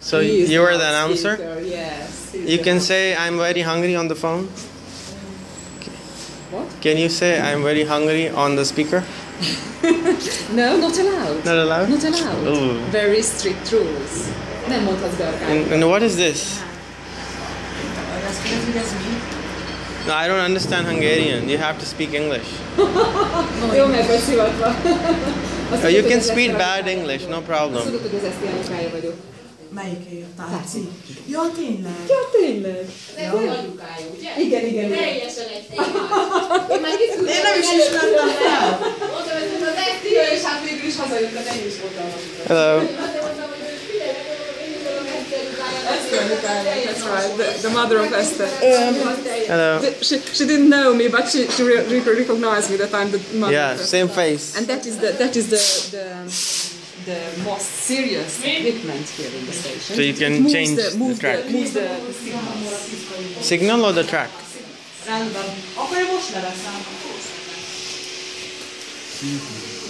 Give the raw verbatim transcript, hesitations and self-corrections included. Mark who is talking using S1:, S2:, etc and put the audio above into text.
S1: So
S2: He is
S1: you are the
S2: the
S1: announcer?
S2: speaker, yes. he's
S1: You
S2: the
S1: can
S2: announcer.
S1: say I'm very hungry on the phone.
S2: What?
S1: Can you say I'm very hungry on the speaker?
S2: No, not allowed.
S1: Not allowed?
S2: Not allowed.
S1: Ooh.
S2: Very strict rules. Nem mondhatsz be akár.
S1: And, and what is this? No, I don't understand Hungarian. You have to speak English.
S2: Jó, meg vagy szivatva. Azt
S1: Uh, you
S2: tudod,
S1: can
S2: hogy az
S1: speak
S2: eszti
S1: bad
S2: anyukája
S1: English,
S2: vagyok.
S1: no
S2: Azt
S1: problem.
S2: tudod, hogy az eszti anyukája vagyok.
S3: Melyiké jött át? Látszik? Ja, tényleg.
S2: Ja, tényleg.
S4: Ez az anyukája, ugye?
S2: Igen, igen, igen.
S4: Teljesen egy témát. Én már kitűntem,
S3: Én nem is ismertem fel.
S4: Mondtam, hogy ez az esztia, és hát végül is hazajöttem, ennyi is voltam.
S1: Hello.
S4: Azért mondtam, hogy figyelj, én is tudom
S2: Eszti anyukája, that's right, the, the mother of Esther.
S1: Hello.
S2: She, she didn't know me, but she, she re- re- recognized me that I'm the mother
S1: Yeah,
S2: of Esther.
S1: same face.
S2: And that is the that is the the, the most serious equipment here in the station.
S1: So you can
S2: It moves
S1: change
S2: the,
S1: the
S2: moves
S1: track.
S2: The, moves the, the signal.
S1: Signal or the track?
S3: Rendben. Akkor én most leveszem.